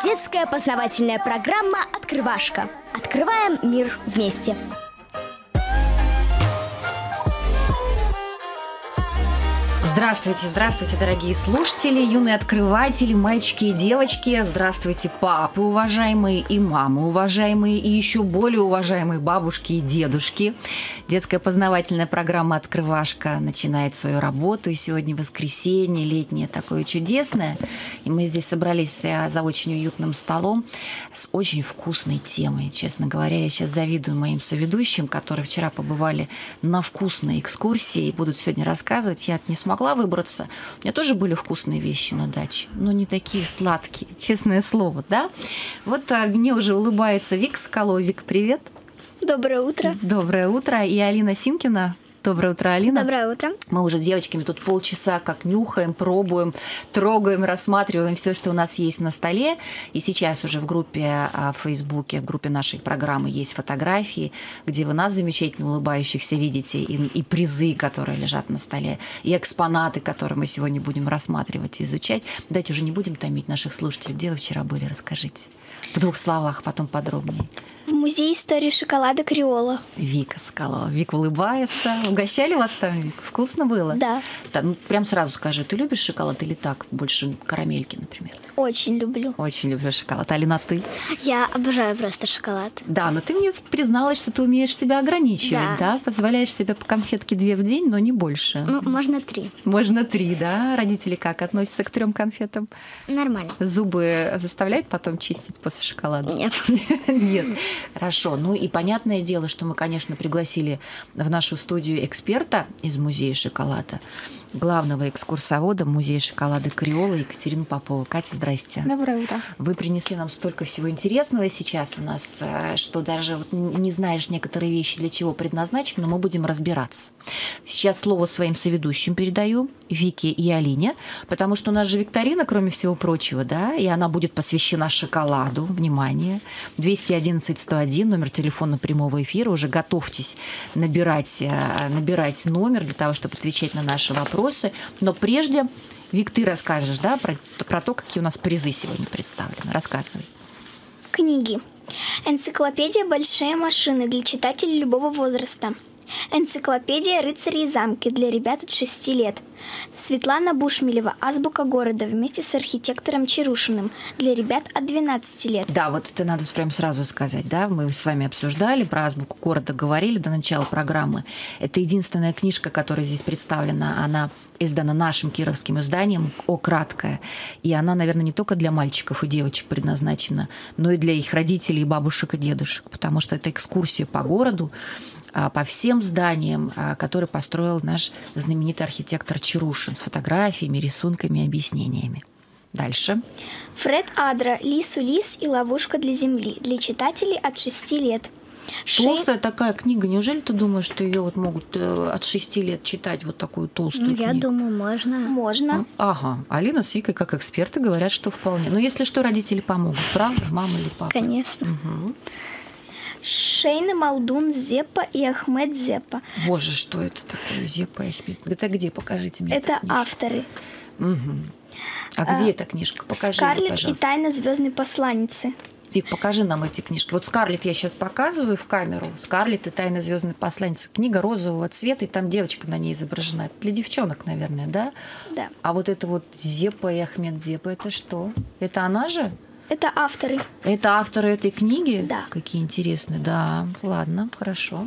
Детская познавательная программа «Открывашка». Открываем мир вместе. Здравствуйте, здравствуйте, дорогие слушатели, юные открыватели, мальчики и девочки. Здравствуйте, папы уважаемые и мамы уважаемые, и еще более уважаемые бабушки и дедушки. Детская познавательная программа «Открывашка» начинает свою работу. И сегодня воскресенье, летнее такое чудесное. И мы здесь собрались за очень уютным столом с очень вкусной темой. Честно говоря, я сейчас завидую моим соведущим, которые вчера побывали на вкусной экскурсии и будут сегодня рассказывать. Я не смогла выбраться. У меня тоже были вкусные вещи на даче, но не такие сладкие, честное слово, да? Вот мне уже улыбается Вика Соколова. Вик, привет. Доброе утро. Доброе утро. И Алина Синкина. Доброе утро, Алина. Доброе утро. Мы уже с девочками тут полчаса как нюхаем, пробуем, трогаем, рассматриваем все, что у нас есть на столе. И сейчас уже в группе в Фейсбуке, в группе нашей программы есть фотографии, где вы нас замечательно улыбающихся видите, и призы, которые лежат на столе, и экспонаты, которые мы сегодня будем рассматривать и изучать. Давайте уже не будем томить наших слушателей. Где вы вчера были? Расскажите. В 2 словах, потом подробнее. В музее истории шоколада Криола. Вика Соколова. Вика улыбается. Угощали вас там, Вик? Вкусно было? Да. Ну, прям сразу скажи, ты любишь шоколад или так? Больше карамельки, например? Очень люблю. Очень люблю шоколад. Алина, ты? Я обожаю просто шоколад. Да, но ты мне призналась, что ты умеешь себя ограничивать, да? Позволяешь себе по конфетке 2 в день, но не больше. Ну, можно 3. Можно 3, да? Родители как относятся к 3 конфетам? Нормально. Зубы заставляют потом чистить после шоколада? Нет. Нет. Хорошо. Ну и понятное дело, что мы, конечно, пригласили в нашу студию эксперта из музея шоколада, главного экскурсовода музея шоколада Криола Екатерину Попову. Катя, здрасте. Доброе утро. Вы принесли нам столько всего интересного сейчас у нас, что даже вот не знаешь некоторые вещи, для чего предназначены, но мы будем разбираться. Сейчас слово своим соведущим передаю, Вике и Алине, потому что у нас же викторина, кроме всего прочего, да, и она будет посвящена шоколаду. Внимание. 211-101, номер телефона прямого эфира. Уже готовьтесь набирать номер для того, чтобы отвечать на наши вопросы. Но прежде, Вик, ты расскажешь, да, про то, какие у нас призы сегодня представлены. Рассказывай. Книги. Энциклопедия «Большие машины» для читателей любого возраста. Энциклопедия «Рыцари и замки» для ребят от 6 лет. Светлана Бушмелева «Азбука города» вместе с архитектором Чарушиным для ребят от 12 лет. Да, вот это надо прям сразу сказать, да, мы с вами обсуждали, про азбуку города говорили до начала программы. Это единственная книжка, которая здесь представлена, она издана нашим кировским изданием «О краткое». И она, наверное, не только для мальчиков и девочек предназначена, но и для их родителей, бабушек и дедушек, потому что это экскурсия по городу, по всем зданиям, которые построил наш знаменитый архитектор Чарушин с фотографиями, рисунками и объяснениями. Дальше. Фред Адра «Лис-Улис и ловушка для земли» для читателей от 6 лет. Толстая такая книга. Неужели ты думаешь, что ее вот могут от 6 лет читать вот такую толстую книгу? Я думаю, можно. Можно. Ага. Алина с Викой, как эксперты, говорят, что вполне. Но если что, родители помогут, правда? Мама или папа? Конечно. Угу. Шейна Малдун Зеппа и Ахмед Зеппа. Боже, что это такое? Зеппа и Ахмед. Это где? Покажите мне. Это авторы. Угу. А где эта книжка? Покажи, Скарлетт пожалуйста. и тайна звездной посланницы. Вик, покажи нам эти книжки. Вот Скарлетт я сейчас показываю в камеру. Скарлетт и тайна звездной посланницы. Книга розового цвета, и там девочка на ней изображена. Это для девчонок, наверное, да? Да. А вот это вот Зеппа и Ахмед Зеппа, это что? Это она же? Это авторы. Это авторы этой книги? Да. Какие интересные. Да, ладно, хорошо.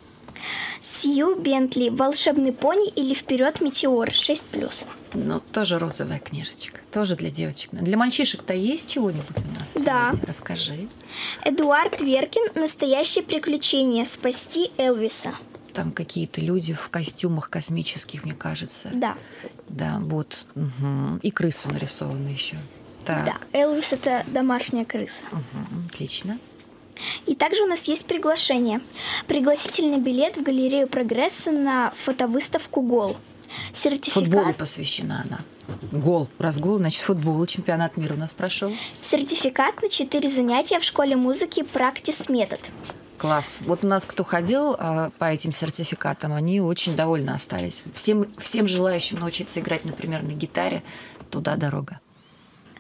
Сью Бентли «Волшебный пони» или «Вперед, метеор» 6+. Ну, тоже розовая книжечка. Тоже для девочек. Для мальчишек-то есть чего-нибудь у нас? Да. Сегодня? Расскажи. Эдуард Веркин «Настоящее приключение. Спасти Элвиса». Там какие-то люди в костюмах космических, мне кажется. Да. Да, вот. Угу. И крыса нарисована еще. Так. Да, Элвис – это домашняя крыса. Угу. Отлично. И также у нас есть приглашение. Пригласительный билет в галерею Прогресса на фотовыставку «Гол». Сертификат... Футболу посвящена она. Гол. Раз гол, значит, футбол. Чемпионат мира у нас прошел. Сертификат на 4 занятия в школе музыки «Практис Метод». Класс. Вот у нас кто ходил по этим сертификатам, они очень довольны остались. Всем желающим научиться играть, например, на гитаре, туда дорога.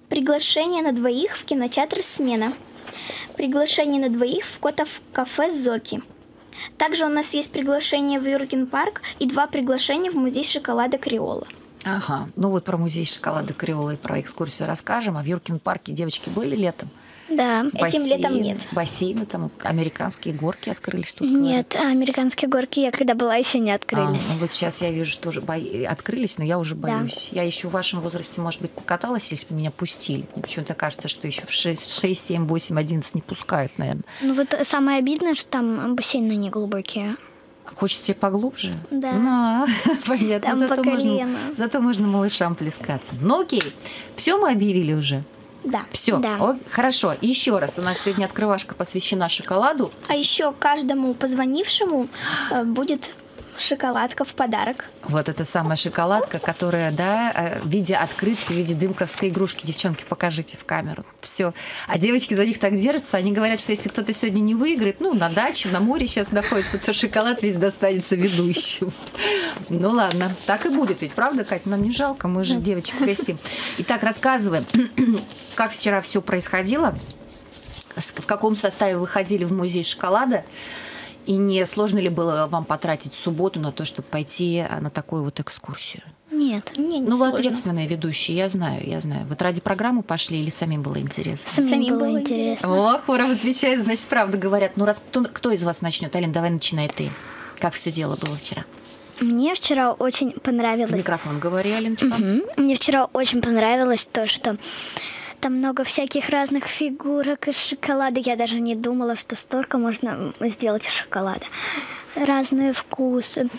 Приглашение на двоих в кинотеатр «Смена». Приглашение на двоих в кафе «Зоки». Также у нас есть приглашение в Юркин парк и 2 приглашения в музей шоколада «Криола». Ага, ну вот про музей шоколада Криола и про экскурсию расскажем. А в Юркин парке девочки были летом? Да, этим летом нет. Бассейны, там американские горки открылись тут? Нет, американские горки я когда была, еще не открылись. Ну вот сейчас я вижу, что уже открылись, но я уже боюсь. Да. Я еще в вашем возрасте, может быть, покаталась, если бы меня пустили. Мне почему-то кажется, что еще в 6, 7, 8, 11 не пускают, наверное. Ну вот самое обидное, что там бассейны не глубокие. Хочется тебе поглубже? Да. Ну, понятно. Там по колено. Зато можно малышам плескаться. Ну окей, все мы объявили уже? Да. Все, да. Хорошо. Еще раз, у нас сегодня открывашка посвящена шоколаду. А еще каждому позвонившему будет шоколадка в подарок. Вот это самая шоколадка, которая, да, в виде открытки, в виде дымковской игрушки. Девчонки, покажите в камеру. Все. А девочки за них так держатся. Они говорят, что если кто-то сегодня не выиграет, ну, на даче, на море сейчас находится, то шоколад весь достанется ведущему. Ну, ладно. Так и будет ведь, правда, Катя? Нам не жалко, мы же девочек гостим. Итак, рассказываем, как вчера все происходило, в каком составе вы ходили в музей шоколада. И не сложно ли было вам потратить субботу на то, чтобы пойти на такую вот экскурсию? Нет, мне не Ну, сложно. вы ответственные ведущие, я знаю. Вот ради программы пошли или самим было интересно? Самим было интересно. О, хором отвечает, значит, правда говорят. Ну, раз кто из вас начнет? Алин, давай начинай ты. Как все дело было вчера? Мне вчера очень понравилось. В микрофон говори, Алиночка. Мне вчера очень понравилось то, что там много всяких разных фигурок из шоколада. Я даже не думала, что столько можно сделать из шоколада. Разные вкусы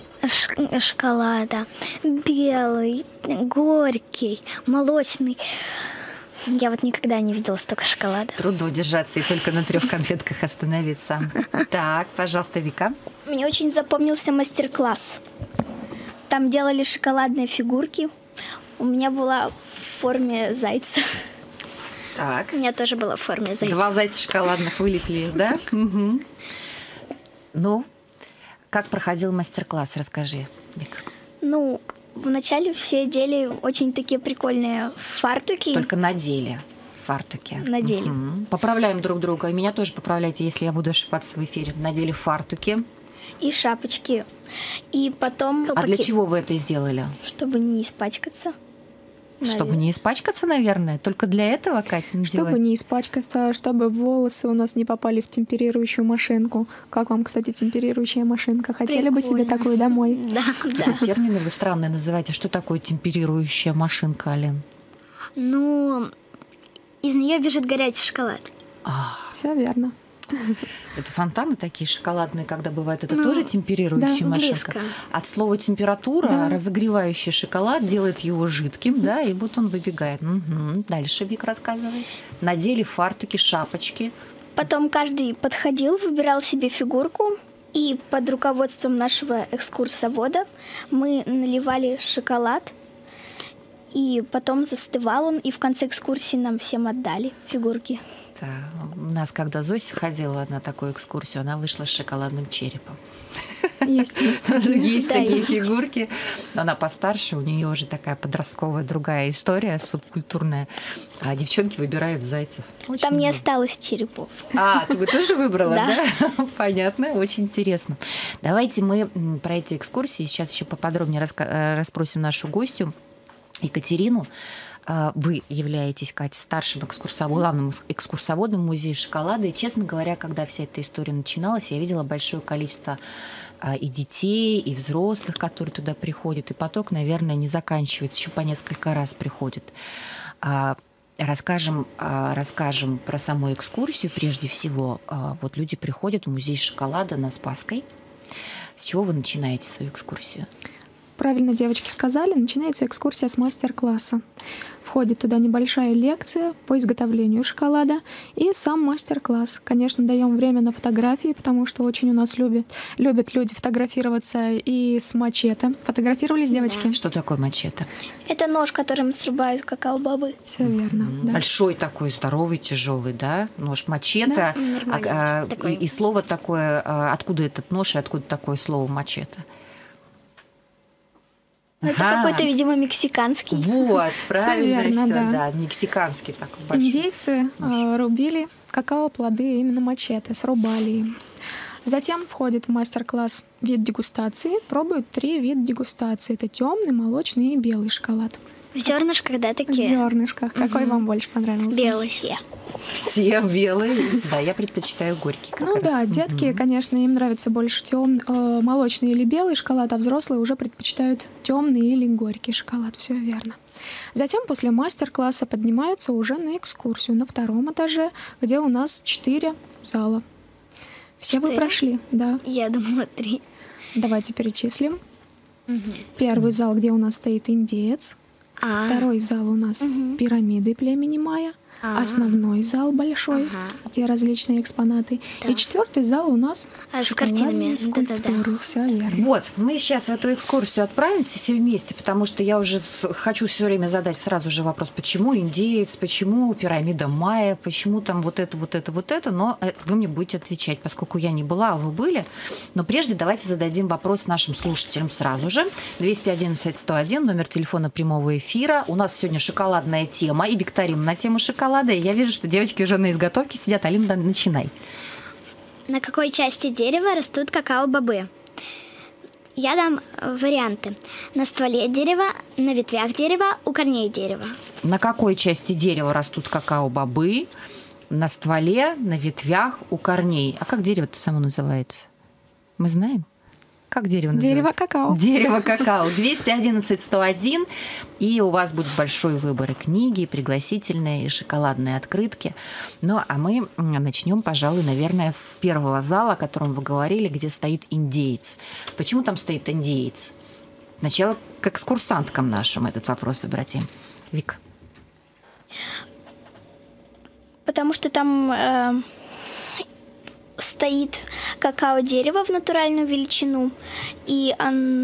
шоколада. Белый, горький, молочный. Я вот никогда не видела столько шоколада. Трудно удержаться и только на 3 конфетках остановиться. Так, пожалуйста, Вика. Мне очень запомнился мастер-класс. Там делали шоколадные фигурки. У меня была в форме зайца. Так. У меня тоже была в форме зайца. 2 зайца шоколадных вылепили, да? Угу. Ну, как проходил мастер-класс, расскажи, Вика. Ну, вначале все одели очень такие прикольные фартуки. Только надели фартуки. Надели. Угу. Поправляем друг друга. И меня тоже поправляйте, если я буду ошибаться в эфире. Надели фартуки. И шапочки. И потом... А для чего вы это сделали? Чтобы не испачкаться. Чтобы не испачкаться, наверное. Только для этого, Катя, надевать? Чтобы не испачкаться, чтобы волосы у нас не попали в темперирующую машинку. Как вам, кстати, темперирующая машинка? Хотели бы себе такую домой? Да. Термины вы странные называете. Что такое темперирующая машинка, Алин? Ну, из нее бежит горячий шоколад. Все верно. Это фонтаны такие шоколадные, когда бывает, это тоже темперирующая машинка. Близко. От слова температура, разогревающий шоколад делает его жидким, да, и вот он выбегает. Угу. Дальше Вик рассказывает. Надели фартуки, шапочки. Потом каждый подходил, выбирал себе фигурку. И под руководством нашего экскурсовода мы наливали шоколад. И потом застывал он, и в конце экскурсии нам всем отдали фигурки. Да. У нас, когда Зося ходила на такую экскурсию, она вышла с шоколадным черепом. Есть такие фигурки. Но она постарше, у нее уже такая подростковая другая история, субкультурная. А девчонки выбирают зайцев. Там не осталось черепов. А, ты бы тоже выбрала, да? Понятно, очень интересно. Давайте мы про эти экскурсии сейчас еще поподробнее расспросим нашу гостью Екатерину. Вы являетесь, Катя, старшим главным экскурсоводом музея шоколада. И, честно говоря, когда вся эта история начиналась, я видела большое количество и детей, и взрослых, которые туда приходят. И поток, наверное, не заканчивается, еще по несколько раз приходит. Расскажем про саму экскурсию. Прежде всего, вот люди приходят в музей шоколада на Спасской. С чего вы начинаете свою экскурсию? Правильно девочки сказали, начинается экскурсия с мастер-класса. Входит туда небольшая лекция по изготовлению шоколада и сам мастер-класс. Конечно, даем время на фотографии, потому что очень у нас любят люди фотографироваться и с мачете. Фотографировались девочки? Что такое мачете? Это нож, которым срубают какао-бобы. Все верно. Да. Большой такой, здоровый, тяжелый, да? Нож мачете. Да, и слово такое, откуда этот нож и откуда такое слово мачете? Ну, это Ага. какой-то, видимо, мексиканский. Вот, правильно, верно, всё, да. да, мексиканский такой большой. Индейцы рубили какао-плоды именно мачете, срубали им. Затем входит в мастер-класс вид дегустации. Пробуют 3 вида дегустации. Это темный, молочный и белый шоколад. В зернышках, да, В такие? зернышках. Какой вам больше понравился? Белые все. Все белые. Да, я предпочитаю горький как Ну раз. да, детки, конечно, им нравится больше молочный или белый шоколад, а взрослые уже предпочитают темный или горький шоколад. Все верно. Затем после мастер-класса поднимаются уже на экскурсию на 2-м этаже, где у нас 4 зала. Все вы 4? прошли, да. Я думала 3. Давайте перечислим. Первый зал, где у нас стоит индеец. Второй зал у нас пирамиды племени майя. Основной зал большой, где различные экспонаты. Да. И 4-й зал у нас С картинами, шоколадные да-да-да. скульптуры. Все верно. Вот, мы сейчас в эту экскурсию отправимся все вместе, потому что я уже хочу все время задать сразу же вопрос, почему индеец, почему пирамида майя, почему там вот это, но вы мне будете отвечать, поскольку я не была, а вы были. Но прежде давайте зададим вопрос нашим слушателям сразу же. 211-101, номер телефона прямого эфира. У нас сегодня шоколадная тема и викторина на тему шоколада. И я вижу, что девочки уже на изготовке сидят. Алина, начинай. На какой части дерева растут какао-бобы? Я дам варианты. На стволе дерева, на ветвях дерева, у корней дерева. На какой части дерева растут какао-бобы? На стволе, на ветвях, у корней. А как дерево-то само называется? Мы знаем? Как дерево называется? Дерево какао. Дерево какао. 211-101. И у вас будет большой выбор и книги, и пригласительные, и шоколадные открытки. Ну, а мы начнем, пожалуй, наверное, с первого зала, о котором вы говорили, где стоит индеец. Почему там стоит индеец? Сначала к экскурсанткам нашим этот вопрос обратим. Вик. Потому что там стоит какао-дерево в натуральную величину. И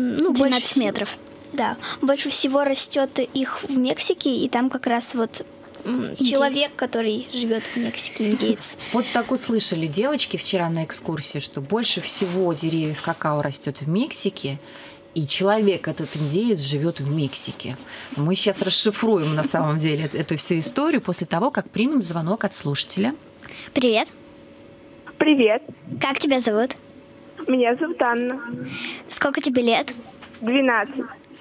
12 метров. Да, больше всего растет их в Мексике, и там как раз вот человек, который живет в Мексике, индеец. Вот так услышали девочки вчера на экскурсии, что больше всего деревьев какао растет в Мексике, и человек, этот индеец, живет в Мексике. Мы сейчас расшифруем на самом деле эту всю историю после того, как примем звонок от слушателя. Привет. Привет, Как тебя зовут? меня зовут Анна, Сколько тебе лет? 12.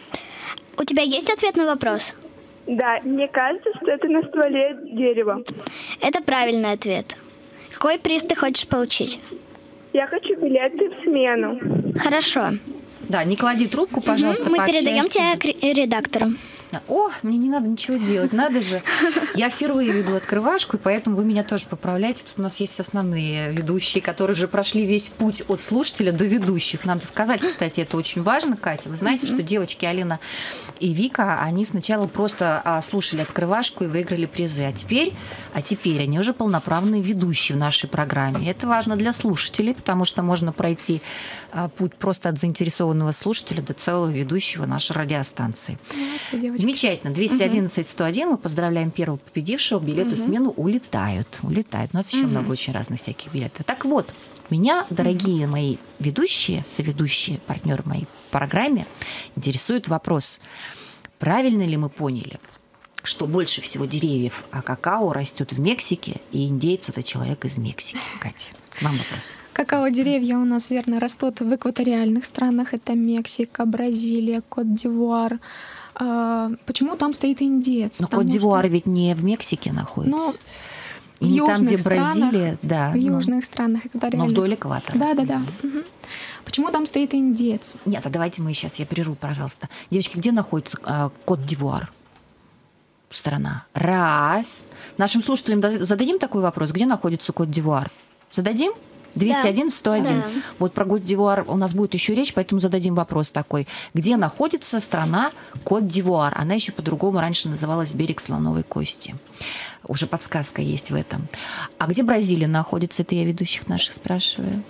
У тебя есть ответ на вопрос? Да, мне кажется, что это на стволе дерева. Это правильный ответ. Какой приз ты хочешь получить? Я хочу билеты в смену. Хорошо. Да, не клади трубку, пожалуйста, Мы пообщаешься. передаем тебя к редактору. О, мне не надо ничего делать, надо же. Я впервые веду открывашку, и поэтому вы меня тоже поправляйте. Тут у нас есть основные ведущие, которые уже прошли весь путь от слушателя до ведущих. Надо сказать, кстати, это очень важно, Катя. Вы знаете, что девочки Алина и Вика, они сначала просто слушали открывашку и выиграли призы. А теперь они уже полноправные ведущие в нашей программе. Это важно для слушателей, потому что можно пройти путь просто от заинтересованного слушателя до целого ведущего нашей радиостанции. Молодцы, девочки. Замечательно. 211-101. Мы поздравляем первого победившего. Билеты в смену улетают. У нас еще много очень разных всяких билетов. Так вот, меня, дорогие мои ведущие, соведущие, партнеры моей программе, интересует вопрос. Правильно ли мы поняли, что больше всего деревьев какао растет в Мексике, и индейец – это человек из Мексики? Катя, вам вопрос. Какао-деревья у нас, верно, растут в экваториальных странах. Это Мексика, Бразилия, Кот-д'Ивуар. Почему там стоит индеец? Но Потому Кот-д'Ивуар что, ведь не в Мексике находится. ну, И не в там, где южных странах, Бразилия, да. в южных странах экваториальных. Но вдоль экватора. Да. Мгм. Почему там стоит индеец? Нет, а давайте мы сейчас, я прерву, пожалуйста. Девочки, где находится Кот-д'Ивуар? Страна. Раз. Нашим слушателям зададим такой вопрос. Где находится Кот-д'Ивуар? Зададим? 211-101. Да. Вот про Кот-д'Ивуар у нас будет еще речь, поэтому зададим вопрос такой. Где находится страна Кот-д'Ивуар? Она еще по-другому раньше называлась берег слоновой кости. Уже подсказка есть в этом. А где Бразилия находится? Это я ведущих наших спрашиваю.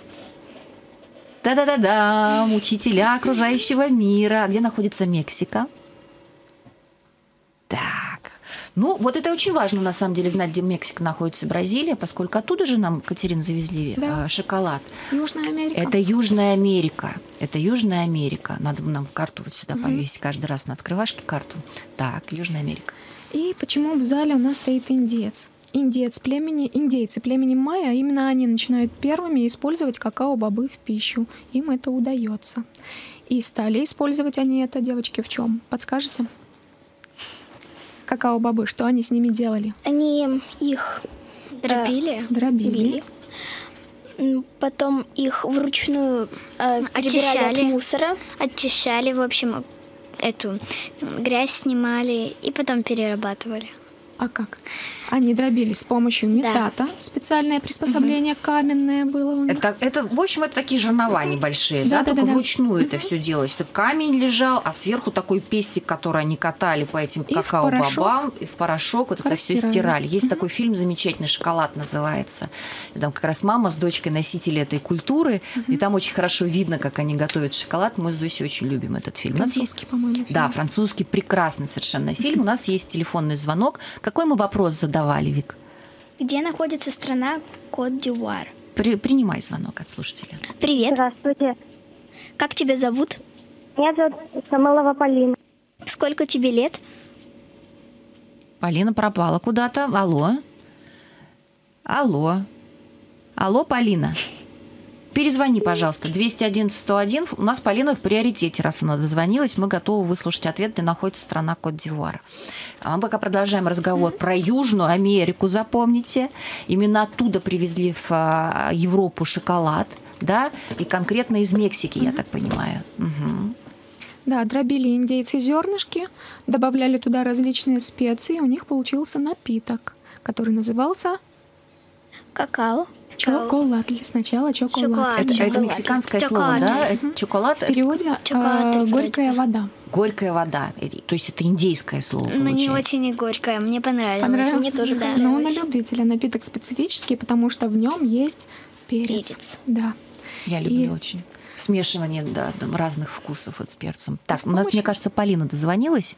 Да-да-да-да, учителя окружающего мира. А где находится Мексика? Так, Ну, вот это очень важно, на самом деле, знать, где Мексика находится, Бразилия, поскольку оттуда же нам, Катерина, завезли шоколад. Южная Америка. Это Южная Америка. Это Южная Америка. Надо нам карту вот сюда повесить каждый раз на открывашке карту. Так, Южная Америка. И почему в зале у нас стоит индеец? Индейцы племени майя, именно они начинают первыми использовать какао-бобы в пищу. Им это удается. И стали использовать они это, девочки, в чем? Подскажете? Какао-бобы, что они с ними делали? Они их Дробили. Потом их вручную перебирали от мусора. Очищали, в общем, эту грязь снимали и потом перерабатывали. А как? Они дробили с помощью метата. Специальное приспособление каменное было у них. Это, в общем, это такие жернова небольшие, только вручную это все делалось. Это камень лежал, а сверху такой пестик, который они катали по этим какао-бобам, и в порошок вот это все стирали. Есть такой фильм замечательный, «Шоколад» называется. И там как раз мама с дочкой носители этой культуры, и там очень хорошо видно, как они готовят шоколад. Мы с Зосей очень любим этот фильм. Французский, по-моему, фильм. Да, французский, прекрасный совершенно фильм. У нас есть телефонный звонок. Какой мы вопрос задавали, Вик? Где находится страна Кот-д'Ивуар? Принимай звонок от слушателя. Привет. Здравствуйте. Как тебя зовут? Меня зовут Самойлова Полина. Сколько тебе лет? Полина пропала куда-то. Алло? Алло, Полина. Перезвони, пожалуйста. 211-101. У нас Полина в приоритете, раз она дозвонилась. Мы готовы выслушать ответ, где находится страна Кот-д'Ивуар. А мы пока продолжаем разговор про Южную Америку, запомните. Именно оттуда привезли в Европу шоколад, да? И конкретно из Мексики, я так понимаю. Угу. Да, дробили индейцы зернышки, добавляли туда различные специи, у них получился напиток, который назывался Какао. чоколад. Сначала чоколад. Это мексиканское слово, да? Чоколад. В переводе горькая вода. Горькая вода. То есть это индейское слово, Но не получается. очень и горькое. Мне понравилось. Мне тоже понравилось. Но он на любителя. Напиток специфический, потому что в нем есть перец. Да. Я люблю очень. Смешивание разных вкусов с перцем. Так, мне кажется, Полина дозвонилась.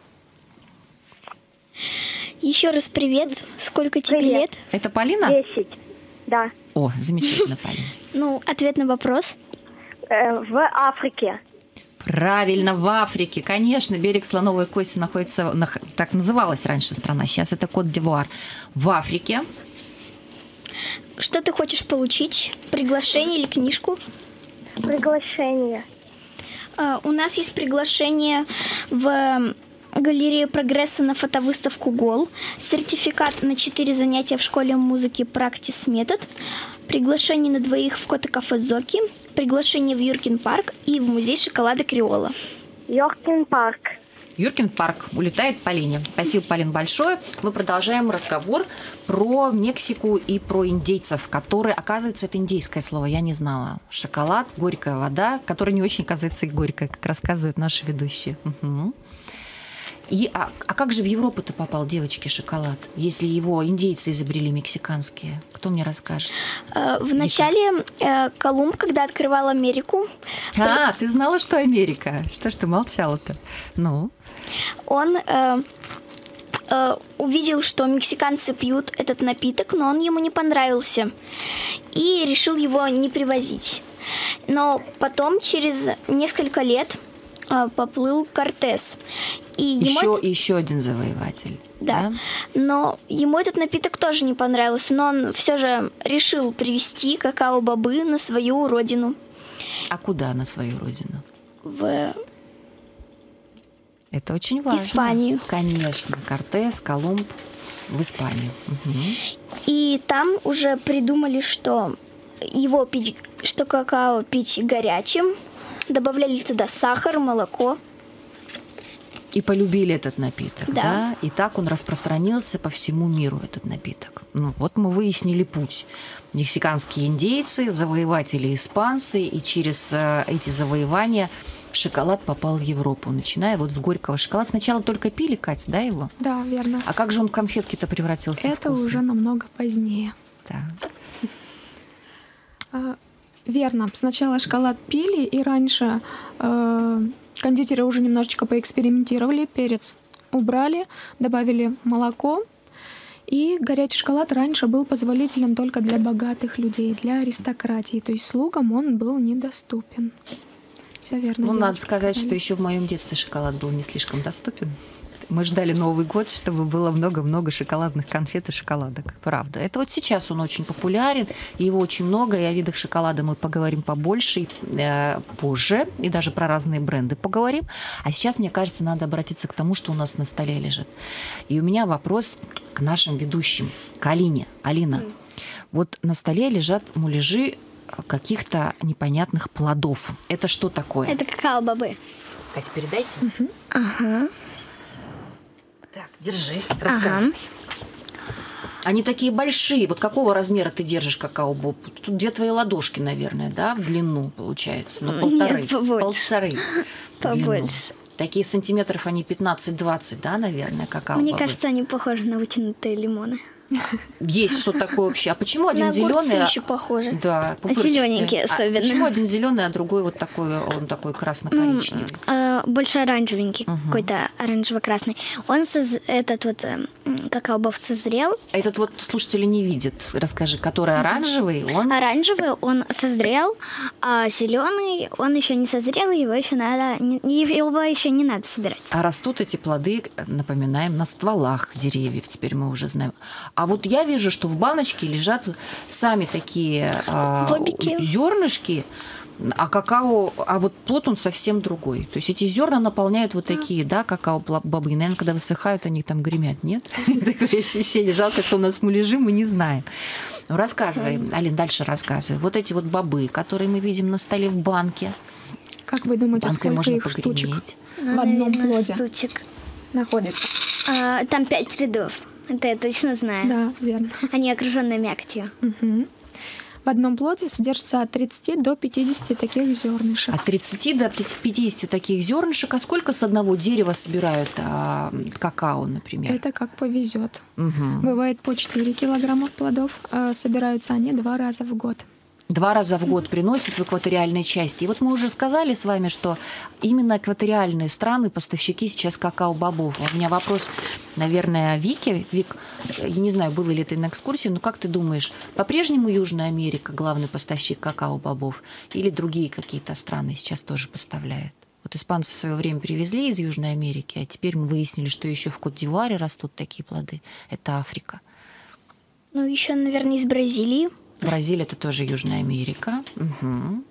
Еще раз привет. Сколько тебе лет? Это Полина? 10. Да. О, замечательно, Полина. Ну, ответ на вопрос. В Африке. Правильно, в Африке. Конечно, берег Слоновой Кости находится, так называлась раньше страна, сейчас это Кот-д'Ивуар. В Африке. Что ты хочешь получить? Приглашение или книжку? Приглашение. У нас есть приглашение в галерею прогресса на фотовыставку ГОЛ, сертификат на 4 занятия в школе музыки Practice Method, приглашение на 2 в кота-кафе Зоки, приглашение в Юркин парк и в музей шоколада Криола. Юркин парк. Юркин парк. Улетает Полине. Спасибо, Полин, большое. Мы продолжаем разговор про Мексику и про индейцев, которые, оказывается, это индейское слово, я не знала. Шоколад, горькая вода, которая не очень, оказывается, и горькая, как рассказывают наши ведущие. Угу. А как же в Европу-то попал, девочки, шоколад, если его индейцы изобрели мексиканские? Кто мне расскажет? Вначале Колумб, когда открывал Америку... ты знала, что Америка? Что ж ты молчала-то? Ну? Он увидел, что мексиканцы пьют этот напиток, но он ему не понравился и решил его не привозить. Но потом, через несколько лет, поплыл Кортес. И еще один завоеватель. Да. Но ему этот напиток тоже не понравился, но он все же решил привезти какао-бобы на свою родину. А куда на свою родину? Это очень важно. Испанию. Конечно. Кортес, Колумб в Испанию. Угу. И там уже придумали, что какао пить горячим. Добавляли туда сахар, молоко. И полюбили этот напиток, да? И так он распространился по всему миру, этот напиток. Ну, вот мы выяснили путь. Мексиканские индейцы, завоеватели испанцы, и через эти завоевания шоколад попал в Европу, начиная вот с горького шоколада. Сначала только пили, Кать, да, его? Да, верно. А как же он в конфетки-то превратился? Это уже намного позднее. Да. Верно. Сначала шоколад пили, и раньше кондитеры уже немножечко поэкспериментировали, перец убрали, добавили молоко, И горячий шоколад раньше был позволителен только для богатых людей, для аристократии. То есть слугам он был недоступен. Все верно. Ну, надо девочки сказать, сказали. что еще в моем детстве шоколад был не слишком доступен. Мы ждали Новый год, чтобы было много-много шоколадных конфет и шоколадок. Правда. Это вот сейчас он очень популярен, и его очень много, и о видах шоколада мы поговорим побольше позже, и даже про разные бренды поговорим. А сейчас, мне кажется, надо обратиться к тому, что у нас на столе лежит. И у меня вопрос к нашим ведущим, к Алине. Алина, вот на столе лежат муляжи каких-то непонятных плодов. Это что такое? Это какао-бобы. Катя, передайте. Ага. Так, держи, рассказывай. Они такие большие. Вот какого размера ты держишь какао-боб? Тут 2 твои ладошки, наверное, да, в длину получается? Ну, полторы. Нет, побольше. Полторы. в длину. Побольше. Такие сантиметров они 15-20, да, наверное, какао-бобы? Мне кажется, они похожи на вытянутые лимоны. Есть что такое вообще. А почему один На огурцы зеленый? еще похожи. Да, зелененькие особенно. Почему один зеленый, а другой вот такой, он такой красно-коричневый? Больше оранжевенький, какой-то оранжево-красный. Этот вот какао-боб созрел. Этот вот слушатели не видят. Расскажи, который оранжевый, он... Оранжевый он созрел, а зеленый он еще не созрел, его еще не надо собирать. А растут эти плоды, напоминаем, на стволах деревьев, теперь мы уже знаем. А вот я вижу, что в баночке лежат сами такие зернышки, а какао, а вот плод он совсем другой. То есть эти зерна наполняют вот такие, да, какао-бобы. И, наверное, когда высыхают, они там гремят, нет? Такое ощущение. Жалко, что у нас муляжи, мы не знаем. Ну, рассказывай, Алин, дальше рассказывай. Вот эти вот бобы, которые мы видим на столе в банке. Как вы думаете, Банкой сколько можно их штучек погреметь. в одном плоде Штучек. находится? Там 5 рядов. Это я точно знаю. Да, верно. Они окружены мякотью. Мгм. В одном плоде содержится от 30 до 50 таких зернышек. От 30 до 50 таких зернышек. А сколько с одного дерева собирают какао, например? Это как повезет. Мгм. Бывает по 4 килограмма плодов. Собираются они 2 раза в год. 2 раза в год приносят в экваториальной части. И вот мы уже сказали с вами, что именно экваториальные страны поставщики сейчас какао-бобов. У меня вопрос, наверное, Вике. Вик, я не знаю, было ли ты на экскурсии, но как ты думаешь, по-прежнему Южная Америка главный поставщик какао-бобов или другие какие-то страны сейчас тоже поставляют? Вот испанцы в свое время привезли из Южной Америки, а теперь мы выяснили, что еще в Кот-д'Ивуаре растут такие плоды. Это Африка. Ну, еще, наверное, из Бразилии. Бразилия – это тоже Южная Америка. Угу.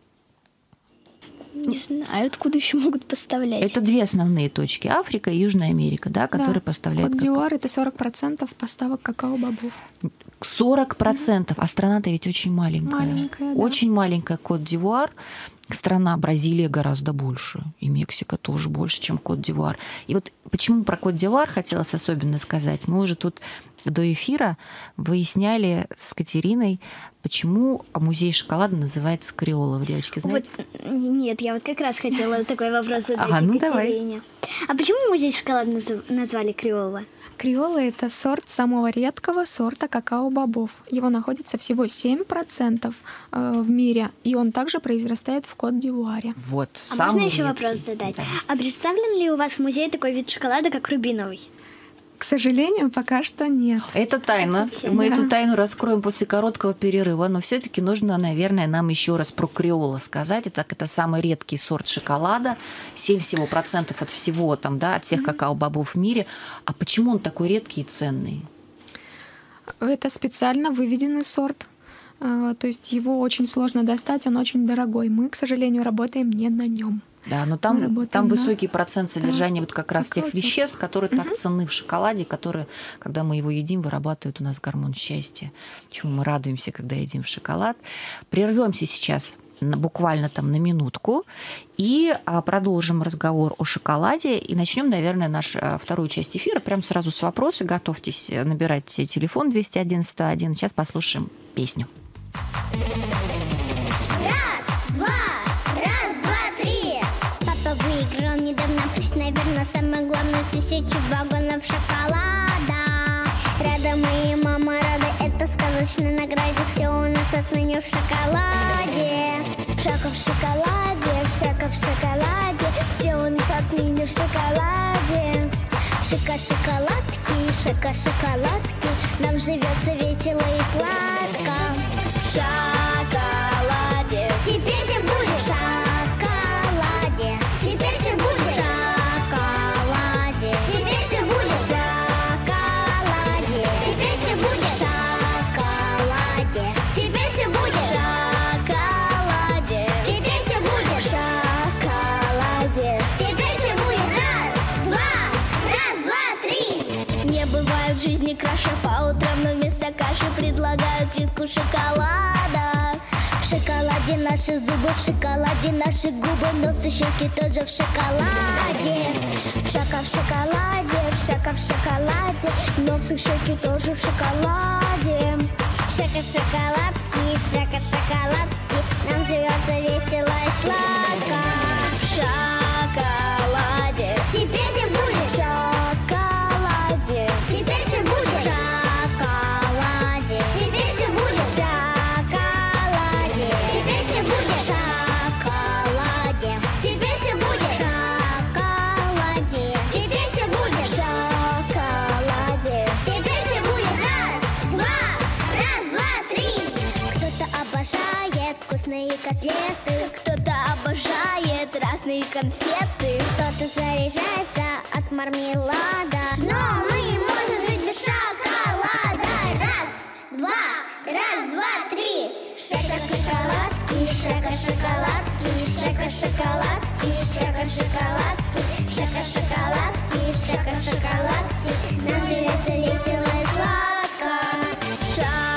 Не знаю, откуда еще могут поставлять. Это 2 основные точки – Африка и Южная Америка, да, которые поставляют какао. Кот-д'Ивуар — это 40% поставок какао-бобов. 40%, а страна-то ведь очень маленькая. Маленькая, да. Очень маленькая Кот-д'Ивуар. Страна Бразилия гораздо больше, и Мексика тоже больше, чем Кот-д'Ивуар. И вот почему про Кот-д'Ивуар хотелось особенно сказать. Мы уже тут до эфира выясняли с Катериной, почему музей шоколада называется Креола. Вы, девочки, знаете? Вот, нет, я вот как раз хотела такой вопрос задать ну давай. Екатерине. А почему музей шоколада назвали Креола? Креола — это сорт самого редкого сорта какао-бобов. Его находится всего 7% в мире, и он также произрастает в Кот-д'Ивуаре. Вот, А самый можно еще редкий. вопрос задать? Да. А представлен ли у вас в музее такой вид шоколада, как рубиновый? К сожалению, пока что нет. Это тайна. Мы эту тайну раскроем после короткого перерыва, но все-таки нужно, наверное, нам еще раз про Креола сказать. Это самый редкий сорт шоколада, 7 всего процентов от всего там, да, от всех какао-бобов в мире. А почему он такой редкий и ценный? Это специально выведенный сорт. То есть его очень сложно достать, он очень дорогой. Мы, к сожалению, работаем не на нем. Да, но Мы там работаем на высокий процент содержания вот как раз тех какао-тек. веществ, которые так ценны в шоколаде, которые, когда мы его едим, вырабатывают у нас гормон счастья. Чему мы радуемся, когда едим шоколад. Прервемся сейчас буквально там на минутку и продолжим разговор о шоколаде и начнем, наверное, нашу вторую часть эфира. Прям сразу с вопроса. Готовьтесь набирать телефон 201-101. Сейчас послушаем песню. Выиграл недавно приз, наверное, самое главное 1000 вагонов шоколада. Рада моя мама, рада, это сказочная награда. Все у нас отныне в шоколаде. Шока в шоколаде, шока в шоколаде. Все у нас отныне в шоколаде. Шока-шоколадки, нам живется весело и сладко. В шоколаде теперь все будет. В шоколаде теперь все будет. В шоколаде теперь все будет. В шоколаде теперь все будет. В шоколаде теперь все будет. В шоколаде теперь все будет. В шоколаде теперь все будет. Раз, два, три. Не бывает в жизни краше, по утрам но вместо каши предлагают плитку шоколада. В шоколаде наши зубы, в шоколаде наши губы, нос и щеки тоже в шоколаде. Шока в шоколаде, шока в шоколаде, нос и щеки тоже в шоколаде. Шока-шоколадки, шока-шоколадки, нам живется весело и сладко. В шоколаде теперь все будет. В шоколаде теперь все будет. В шоколаде теперь все будет. В шоколаде теперь все будет. В шоколаде теперь все будет. В шоколаде теперь все будет. В шоколаде теперь все будет. Раз, два, три. Кто-то обожает вкусные котлеты, кто-то обожает разные конфеты, кто-то заряжается от мармелада, но мы не можем жить без шоколада. Раз, два, три. Шока-шоколадки, шока-шоколадки, шока-шоколадки, шока-шоколадки, шока-шоколадки, шока-шоколадки, нам живется весело и сладко. В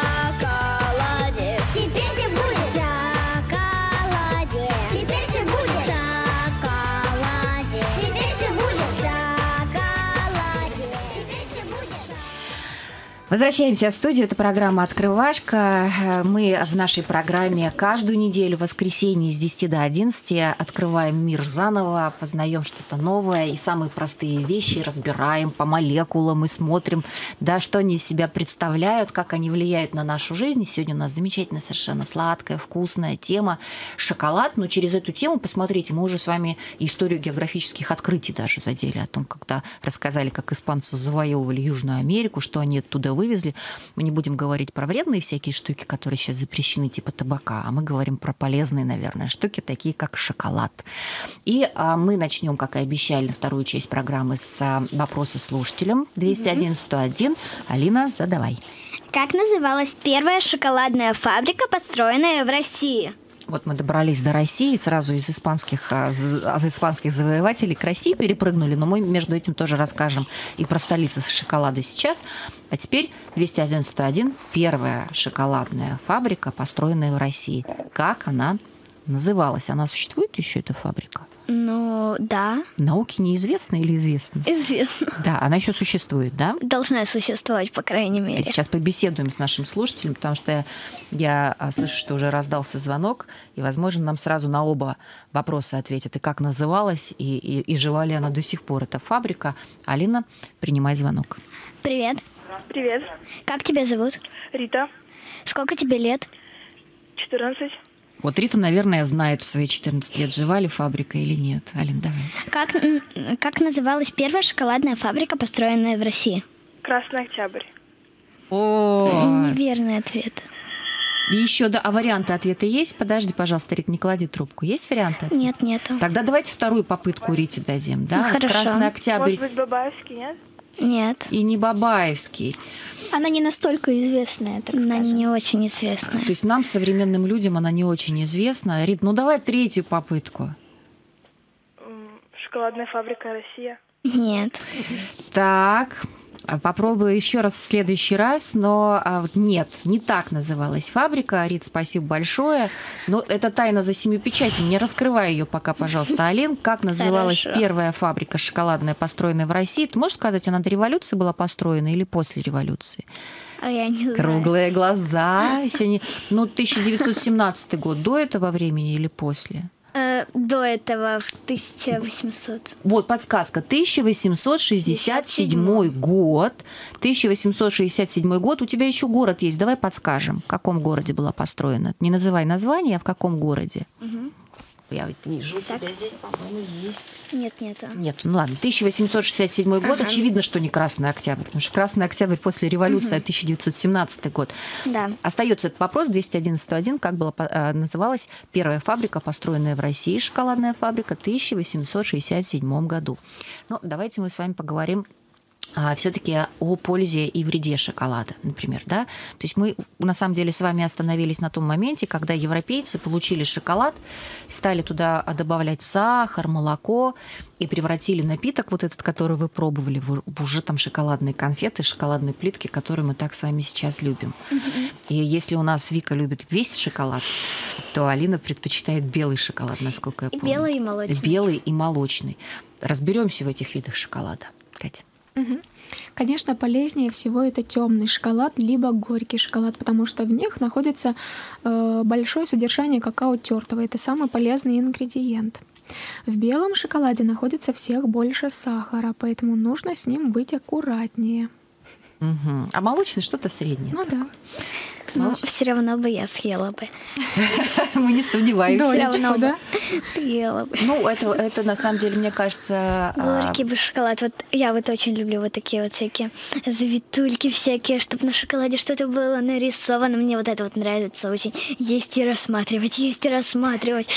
шоколаде теперь все будет. В шоколаде теперь все будет. В шоколаде теперь все будет. В шоколаде теперь все будет. Возвращаемся в студию. Это программа «Открывашка». Мы в нашей программе каждую неделю, в воскресенье с 10 до 11 открываем мир заново, познаем что-то новое и самые простые вещи разбираем по молекулам и смотрим, да, что они из себя представляют, как они влияют на нашу жизнь. Сегодня у нас замечательная, совершенно сладкая, вкусная тема шоколад. Но через эту тему, посмотрите, мы уже с вами историю географических открытий даже задели, о том, когда рассказали, как испанцы завоевывали Южную Америку, что они оттуда вывезли. Мы не будем говорить про вредные всякие штуки, которые сейчас запрещены, типа табака, а мы говорим про полезные, наверное, штуки, такие как шоколад. И мы начнем, как и обещали, вторую часть программы с вопроса слушателям. 201-101. Алина, задавай. Как называлась первая шоколадная фабрика, построенная в России? Вот мы добрались до России, сразу от испанских завоевателей к России перепрыгнули, но мы между этим тоже расскажем и про столицу шоколада сейчас. А теперь 201-101. Первая шоколадная фабрика, построенная в России. Как она называлась? Она существует еще, эта фабрика? Ну, да. Науке неизвестно или известно? Известно. Да, она еще существует, да? Должна существовать, по крайней мере. Сейчас побеседуем с нашим слушателем, потому что я слышу, что уже раздался звонок, и, возможно, нам сразу на оба вопроса ответят. И как называлась, и жива ли она до сих пор, эта фабрика. Алина, принимай звонок. Привет. Привет, Как тебя зовут? Рита, Сколько тебе лет? 14. Вот Рита, наверное, знает в свои 14 лет, жива ли фабрика или нет. Алин, давай. Как называлась первая шоколадная фабрика, построенная в России? Красный Октябрь. О, Неверный ответ. и еще, да, а варианты ответа есть? Подожди, пожалуйста, Рит, не клади трубку. Есть варианты ответа? Нет, нету. Тогда давайте вторую попытку Рите дадим, да? Ну, хорошо. Красный Октябрь Может быть, Бабаевский, нет? Нет. и не Бабаевский. Она не настолько известная, так Она скажем. не очень известная. То есть нам, современным людям, она не очень известна. Рит, ну давай третью попытку. Шоколадная фабрика «Россия». Нет. Так, попробую еще раз в следующий раз, но нет, не так называлась фабрика. Рит, спасибо большое. Но это тайна за 7 печатями. Не раскрывай ее пока, пожалуйста, Алин. Как называлась Хорошо. первая фабрика шоколадная, построенная в России? Ты можешь сказать, она до революции была построена или после революции? А я не знаю. Круглые глаза. Еще не... Ну, 1917 год. До этого времени или после? До этого в 1800. Вот подсказка. 1867 год. 1867 год. У тебя еще город есть. Давай подскажем, в каком городе была построена. Не называй название, а в каком городе. Я вот вижу, у тебя здесь, по-моему, есть. Нету. Нет, ну ладно. 1867 год. Очевидно, что не Красный Октябрь, потому что Красный Октябрь после революции, 1917 год. Да. Остается этот вопрос 211.1. Как была называлась первая фабрика, построенная в России, шоколадная фабрика, в 1867 году. Ну, давайте мы с вами поговорим все-таки о пользе и вреде шоколада, например, да? То есть мы на самом деле с вами остановились на том моменте, когда европейцы получили шоколад, стали туда добавлять сахар, молоко и превратили напиток вот этот, который вы пробовали, в уже там шоколадные конфеты, шоколадные плитки, которые мы так с вами сейчас любим. И если у нас Вика любит весь шоколад, то Алина предпочитает белый шоколад, насколько я помню. Белый и молочный. Белый и молочный. Разберемся в этих видах шоколада. Катя. Конечно, полезнее всего это темный шоколад, либо горький шоколад, потому что в них находится большое содержание какао тертого. Это самый полезный ингредиент. В белом шоколаде находится всех больше сахара, поэтому нужно с ним быть аккуратнее. Угу. А молочный что-то среднее? Ну да. Но все равно бы я съела бы. Мы не сомневаемся. Все равно бы съела бы. Ну, это на самом деле, мне кажется... Горький бы шоколад. Вот я вот очень люблю вот такие вот всякие завитульки всякие, чтобы на шоколаде что-то было нарисовано. Мне вот это вот нравится очень. Есть и рассматривать, есть и рассматривать.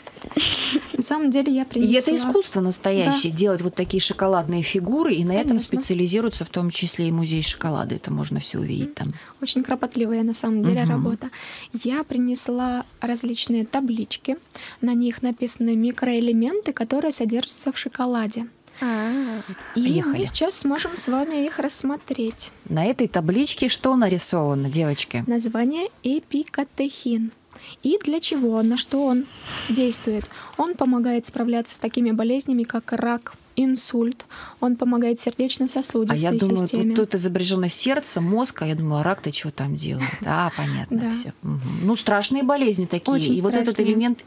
На самом деле я принесла... И это искусство настоящее, делать вот такие шоколадные фигуры, и на этом специализируется в том числе и музей шоколада. Это можно все увидеть там. Очень кропотливая на самом деле работа. Я принесла различные таблички. На них написаны микроэлементы, которые содержатся в шоколаде. И Поехали. мы сейчас сможем с вами их рассмотреть. На этой табличке что нарисовано, девочки? Название эпикатехин. И для чего, на что он действует? Он помогает справляться с такими болезнями, как рак, инсульт. Он помогает сердечно-сосудистой А я думаю, системе. тут изображено сердце, мозг, а я думаю, а рак-то что там делает? Да, понятно, Да. все. Ну, страшные болезни такие. Очень и вот этот страшные. элемент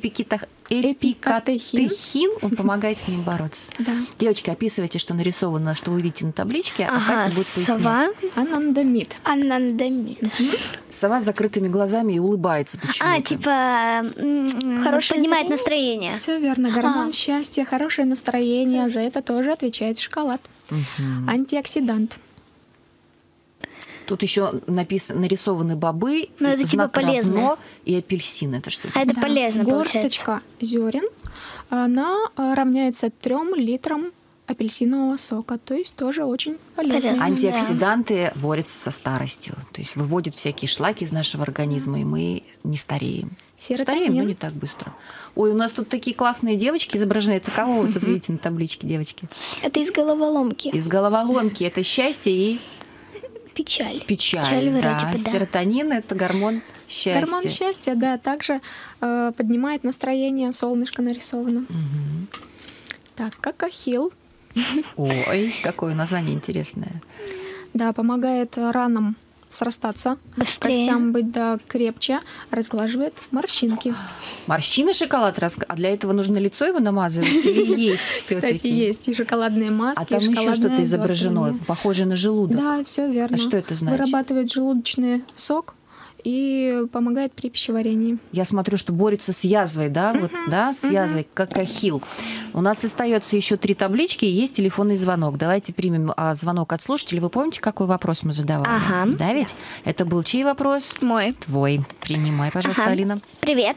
эпикатехин, он помогает с ним бороться. Да. Девочки, описывайте, что нарисовано, что вы видите на табличке, а Катя будет пояснять. Сова. Анандамид. Анандамид. Сова с закрытыми глазами и улыбается почему-то. Типа Хорошее поднимает настроение. Все верно. Гормон счастья, хорошее настроение. За это тоже отвечает шоколад. Антиоксидант. Тут еще нарисованы бобы, Ну, это типа знак полезное. равно и апельсин. Это что? А это Да, полезно получается. горсточка зерен, она равняется 3 литрам апельсинового сока, то есть тоже очень полезно. Полезно. Антиоксиданты борются со старостью, то есть выводят всякие шлаки из нашего организма, и мы не стареем. Стареем, но не так быстро. Ой, у нас тут такие классные девочки изображены. Это кого вы тут видите на табличке, девочки? Это из головоломки. Из головоломки. Это счастье и Печаль. печаль. вроде Да. бы, да. Серотонин – это гормон счастья. Гормон счастья, да, также поднимает настроение, солнышко нарисовано. Так, какахил, Ой, какое название интересное. да, помогает ранам срастаться, Быстрее. костям быть крепче, разглаживает морщинки. Морщины шоколад, а для этого нужно лицо его намазывать или есть все-таки? Кстати, есть и шоколадные маски, А там и еще шоколадное что-то изображено, обертывание. похоже на желудок. Да, все верно. А что это значит? Вырабатывает желудочный сок и помогает при пищеварении. Я смотрю, что борется с язвой, да, вот, да, с язвой, как ахилл. У нас остается еще 3 таблички и есть телефонный звонок. Давайте примем звонок от слушателя. Вы помните, какой вопрос мы задавали? Ага. Да, ведь? Это был чей вопрос? Мой. Твой. Принимай, пожалуйста, Ага. Алина. Привет.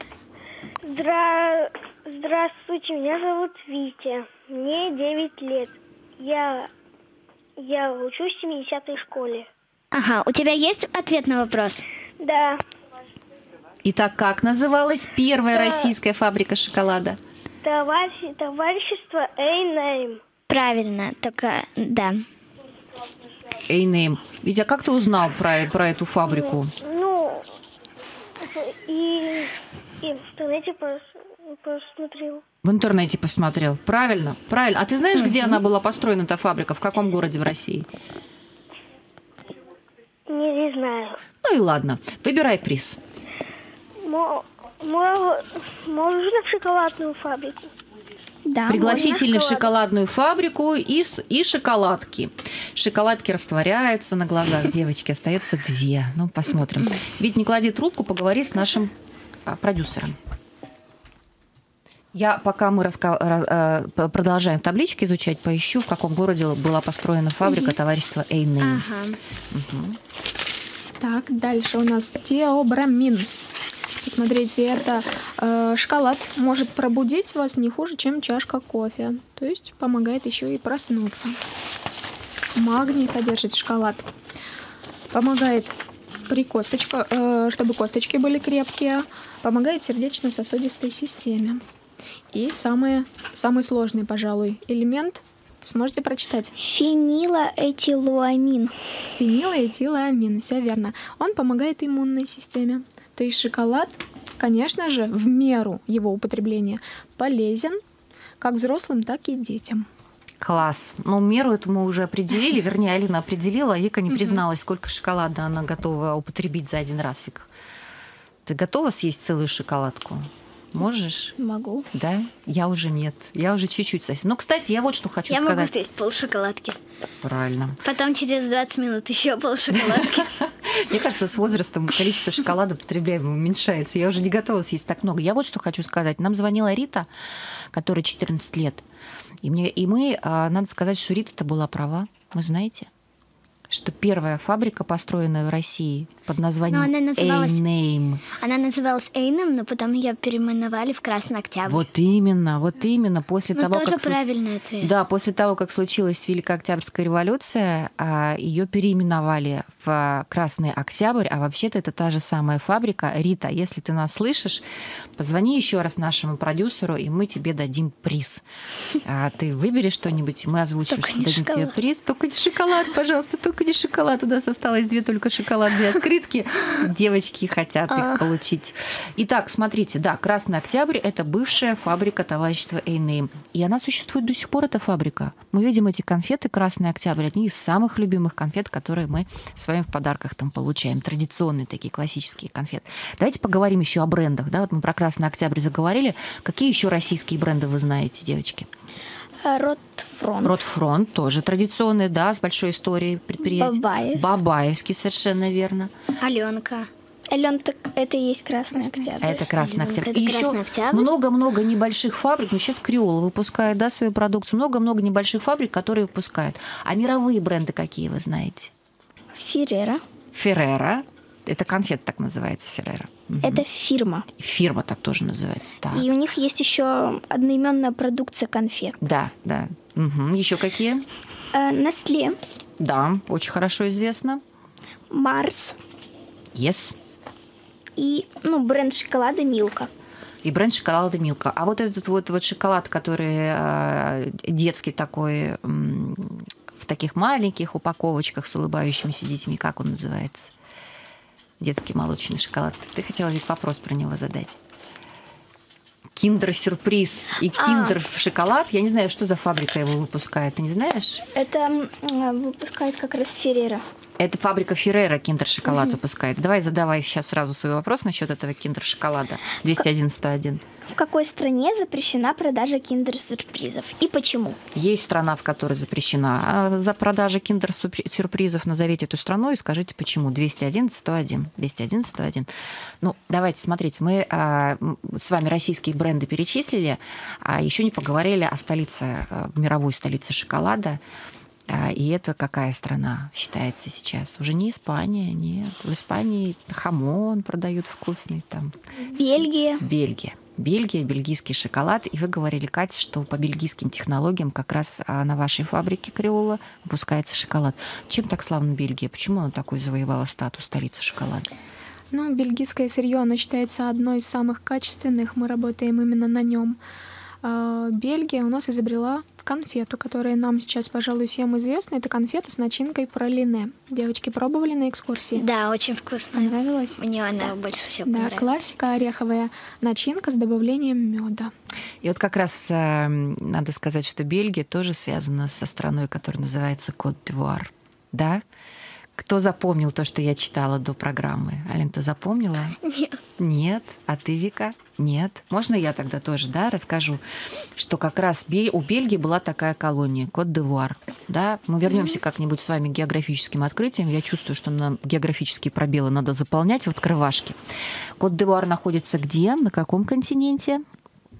Здравствуйте, меня зовут Витя. Мне 9 лет. Я учусь в 70-й школе. Ага, у тебя есть ответ на вопрос? Да, Итак, как называлась первая российская фабрика шоколада? товарищество A-Name. Правильно, только да. A-Name. Витя, как ты узнал про эту фабрику? Ну, и в интернете посмотрел. В интернете посмотрел. Правильно, правильно. А ты знаешь, где она была построена, эта фабрика? В каком городе в России? Не знаю. Ну и ладно. Выбирай приз. Можно в шоколадную фабрику? Да, Пригласительный в можно шоколадную фабрику и шоколадки. Шоколадки растворяются на глазах девочки. Остается 2. Ну, посмотрим. Ведь не клади трубку, поговори с нашим продюсером. Пока мы продолжаем таблички изучать, поищу, в каком городе была построена фабрика товарищества Эйнейм. Так, дальше у нас теобрамин. Посмотрите, это шоколад может пробудить вас не хуже, чем чашка кофе. То есть помогает еще и проснуться. Магний содержит шоколад. Помогает чтобы косточки были крепкие. Помогает сердечно-сосудистой системе. И самый сложный, пожалуй, элемент. Сможете прочитать? Фенилоэтилуамин. Фенилоэтилуамин, все верно. Он помогает иммунной системе. То есть шоколад, конечно же, в меру его употребления полезен как взрослым, так и детям. Класс. Ну, меру эту мы уже определили. Вернее, Алина определила, а Вика не призналась, сколько шоколада она готова употребить за один раз, Вик. Ты готова съесть целую шоколадку? Можешь? Могу. Да? Я уже нет. Я уже чуть-чуть совсем. Ну, кстати, я вот что хочу сказать. Я могу съесть полшоколадки. Правильно. Потом через 20 минут еще полшоколадки. Мне кажется, с возрастом количество шоколада потребляемого уменьшается. Я уже не готова съесть так много. Я вот что хочу сказать. Нам звонила Рита, которой 14 лет. Надо сказать, что Рита-то была права. Вы знаете, что первая фабрика, построенная в России под названием Эйнейм. Она называлась Эйнейм, но потом ее переименовали в Красный Октябрь. Вот именно. После того, тоже правильный ответ. Да, после того, как случилась Великая Октябрьская революция, ее переименовали в Красный Октябрь, а вообще-то это та же самая фабрика. Рита, если ты нас слышишь, позвони еще раз нашему продюсеру, и мы тебе дадим приз. Ты выбери что-нибудь, мы озвучим, что дадим тебе приз. Только не шоколад, пожалуйста, только не шоколад. У нас осталось 2 только шоколадные открытки. Девочки хотят их получить. Итак, смотрите, да, Красный Октябрь – это бывшая фабрика товарищества Эйнейм. И она существует до сих пор, эта фабрика. Мы видим эти конфеты Красный Октябрь, одни из самых любимых конфет, которые мы с вами в подарках там получаем. Традиционные такие классические конфеты. Давайте поговорим еще о брендах. Да? Вот мы про Красный Октябрь заговорили. Какие еще российские бренды вы знаете, девочки? Ротфронт тоже традиционный, да, с большой историей предприятия. Бабаевский, совершенно верно. Аленка, это и есть Красный Октябрь. Это Красный Октябрь. И еще много-много небольших фабрик. Ну, сейчас Креола выпускает, да, свою продукцию. Много-много небольших фабрик, которые выпускают. А мировые бренды какие вы знаете? Феррера. Это конфет так называется, Феррера. Это фирма. Фирма так тоже называется. Так. И у них есть еще одноименная продукция конфет. Да. Угу. Еще какие? Nestlé. Да, очень хорошо известно. Марс. Yes. И бренд шоколада Милка. И бренд шоколада Милка. А вот этот вот шоколад, который детский такой, в таких маленьких упаковочках с улыбающимися детьми, как он называется? Детский молочный шоколад. Ты хотела ведь вопрос про него задать. Киндер-сюрприз и киндер-шоколад. Я не знаю, что за фабрика его выпускает. Ты не знаешь? Это выпускает как раз Феррера. Это фабрика Феррера киндер-шоколад выпускает. Давай задавай сейчас сразу свой вопрос насчет этого киндер-шоколада. 201-101. В какой стране запрещена продажа киндер-сюрпризов? И почему? Есть страна, в которой запрещена за продажа киндер-сюрпризов. Назовите эту страну и скажите, почему. 201-101. 201-101. Ну, давайте, смотрите. Мы с вами российские бренды перечислили, а еще не поговорили о столице, мировой столице шоколада. И это какая страна считается сейчас? Уже не Испания, нет. В Испании хамон продают вкусный. Там. Бельгия. Бельгия, бельгийский шоколад. И вы говорили, Катя, что по бельгийским технологиям как раз на вашей фабрике Креола выпускается шоколад. Чем так славна Бельгия? Почему она такой завоевала статус столицы шоколада? Бельгийское сырье, оно считается одной из самых качественных. Мы работаем именно на нем. Бельгия у нас изобрела конфету, которая нам сейчас, пожалуй, всем известна. Это конфета с начинкой пралине. Девочки пробовали на экскурсии? Да, очень вкусно. Понравилось? Мне она больше всего понравилась. Да, классика, ореховая начинка с добавлением меда. И вот как раз надо сказать, что Бельгия тоже связана со страной, которая называется Кот-д'Ивуар. Да? Кто запомнил то, что я читала до программы? Алин, ты запомнила? Нет. Нет? А ты, Вика? Нет. Можно я тогда тоже, да, расскажу, что как раз у Бельгии была такая колония, Кот-д'Ивуар. Да? Мы вернемся как-нибудь с вами к географическим открытиям. Я чувствую, что нам географические пробелы надо заполнять в открывашке. Кот-д'Ивуар находится где? На каком континенте?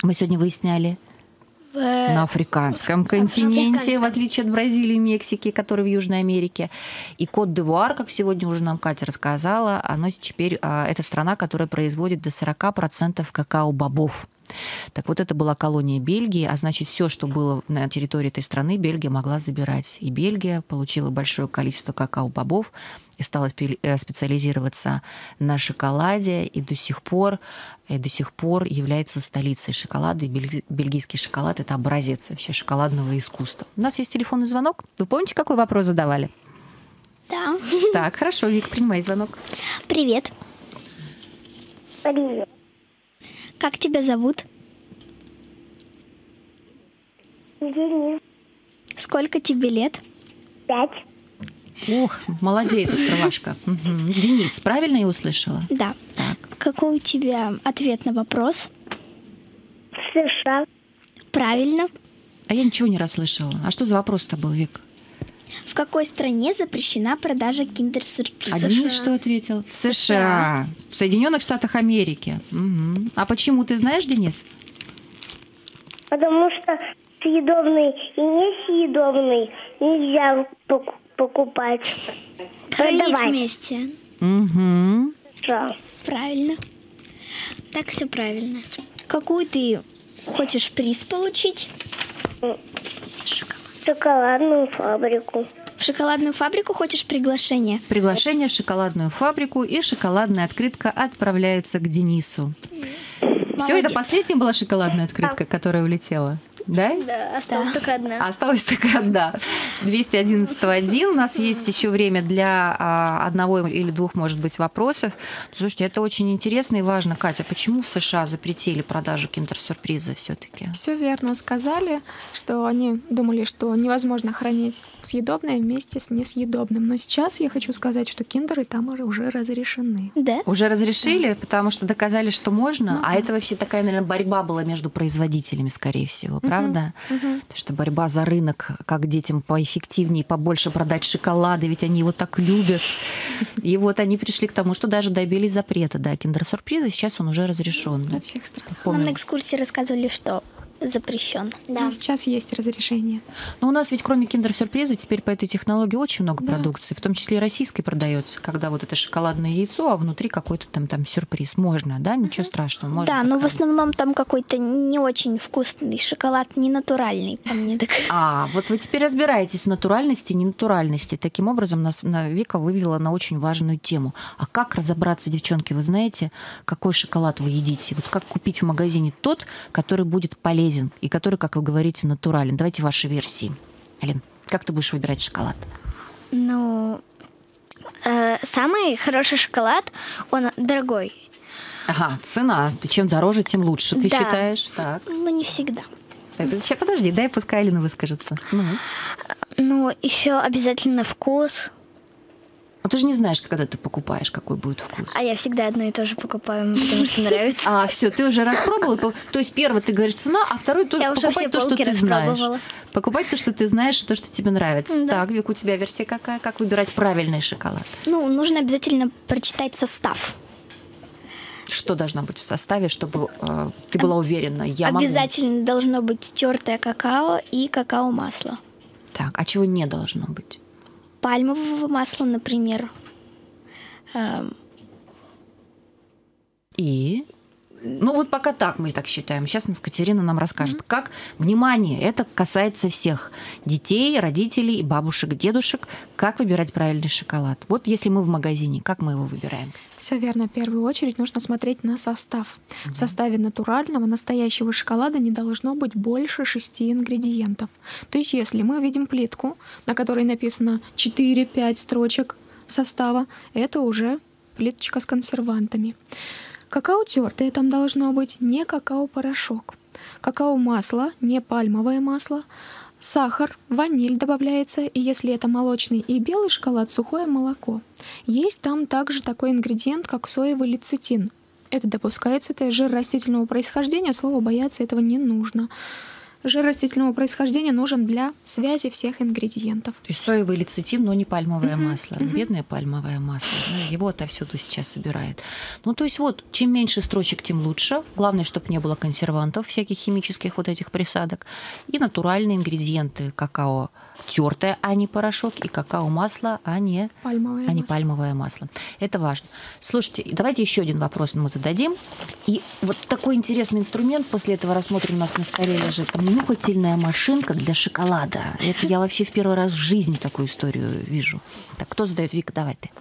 Мы сегодня выясняли. На африканском континенте, в отличие от Бразилии и Мексики, которые в Южной Америке. И Кот-д'Ивуар, как сегодня уже нам Катя рассказала, оно теперь это страна, которая производит до 40% какао-бобов. Так вот, это была колония Бельгии, а значит, все, что было на территории этой страны, Бельгия могла забирать. И Бельгия получила большое количество какао-бобов и стала специализироваться на шоколаде, и до сих пор является столицей шоколада. И бельгийский шоколад – это образец вообще шоколадного искусства. У нас есть телефонный звонок. Вы помните, какой вопрос задавали? Да. Так, хорошо, Вик, принимай звонок. Привет. Привет. Как тебя зовут? Денис. Сколько тебе лет? 5. Ох, молодец, открывашка. Угу. Денис, правильно я услышала? Да. Так. Какой у тебя ответ на вопрос? США. Правильно. А я ничего не расслышала. А что за вопрос-то был, Вик? В какой стране запрещена продажа киндер-сюрпризов? А Денис что ответил? В США. В Соединенных Штатах Америки. Угу. А почему, ты знаешь, Денис? Потому что съедобный и несъедобный нельзя покупать. Хранить Продавать. вместе. Угу. Да. Правильно. Так все правильно. Какую ты хочешь приз получить? Шоколадную фабрику. В шоколадную фабрику хочешь приглашение? Приглашение в шоколадную фабрику, и шоколадная открытка отправляется к Денису. Все, это последняя была шоколадная открытка, которая улетела? Да? Да, осталась только одна. Осталась только одна. 211-1. У нас есть еще время для одного или двух, может быть, вопросов. Слушайте, это очень интересно и важно. Катя, почему в США запретили продажу киндер-сюрприза все-таки? Все верно сказали, что они думали, что невозможно хранить съедобное вместе с несъедобным. Но сейчас я хочу сказать, что киндеры там уже разрешены. Да. Уже разрешили, потому что доказали, что можно. А это вообще такая, наверное, борьба была между производителями, скорее всего. Правда? Потому что борьба за рынок, как детям поэффективнее, побольше продать шоколада, ведь они его так любят. И вот они пришли к тому, что даже добились запрета, да, киндер-сюрприза, сейчас он уже разрешен. Во всех странах. Нам на экскурсии рассказывали, что запрещен. Но сейчас есть разрешение. Но у нас ведь кроме киндер-сюрприза теперь по этой технологии очень много продукции, в том числе и российской продается, когда вот это шоколадное яйцо, а внутри какой-то там сюрприз. Можно, да? Ничего страшного. Можно Да, но в показать. основном там какой-то не очень вкусный шоколад, не натуральный, по мне так. А, вот вы теперь разбираетесь в натуральности и ненатуральности. Таким образом, нас Вика вывела на очень важную тему. А как разобраться, девчонки, вы знаете, какой шоколад вы едите? Вот как купить в магазине тот, который будет полезен и который, как вы говорите, натурален? Давайте ваши версии. Алин, как ты будешь выбирать шоколад? Ну, самый хороший шоколад, он дорогой. Ага, цена. Чем дороже, тем лучше, ты Да. считаешь? Так. Ну, не всегда. Так, сейчас подожди, дай пускай Алина выскажется. Ну. Ну, еще обязательно вкус. А ты же не знаешь, когда ты покупаешь, какой будет вкус. А я всегда одно и то же покупаю, потому что нравится. А, все, ты уже распробовала. То есть первый ты говоришь цена, а второй тоже Я уже покупать все то, что полки ты знаешь. распробовала. Покупать то, что ты знаешь, и то, что тебе нравится. Так, Вик, у тебя версия какая? Как выбирать правильный шоколад? Ну, нужно обязательно прочитать состав. Что должно быть в составе, чтобы ты была уверена? Я могу. Обязательно должно быть тертое какао и какао-масло. Так, а чего не должно быть? Пальмового масла, например. И? Ну вот пока так мы так считаем. Сейчас нас Катерина нам расскажет, как, внимание, это касается всех детей, родителей, бабушек, дедушек, как выбирать правильный шоколад. Вот если мы в магазине, как мы его выбираем? Все верно. В первую очередь нужно смотреть на состав. В составе натурального, настоящего шоколада не должно быть больше 6 ингредиентов. То есть если мы видим плитку, на которой написано 4-5 строчек состава, это уже плиточка с консервантами. Какао тертое там должно быть, не какао-порошок. Какао-масло, не пальмовое масло. Сахар, ваниль добавляется, и если это молочный и белый шоколад, сухое молоко. Есть там также такой ингредиент, как соевый лецитин. Это допускается, это жир растительного происхождения, слово бояться этого не нужно. Жир растительного происхождения нужен для связи всех ингредиентов. То есть соевый лецитин, но не пальмовое масло. Бедное пальмовое масло. Его отовсюду сейчас собирают. Ну, то есть вот, чем меньше строчек, тем лучше. Главное, чтобы не было консервантов, всяких химических вот этих присадок. И натуральные ингредиенты. Какао тертое, а не порошок. И какао-масло, а не пальмовое масло. Это важно. Слушайте, давайте еще один вопрос мы зададим. И вот такой интересный инструмент после этого рассмотрим, у нас на столе лежит. Нюхательная машинка для шоколада. Это я вообще в первый раз в жизни такую историю вижу. Так, кто задает? Вика, давай ты.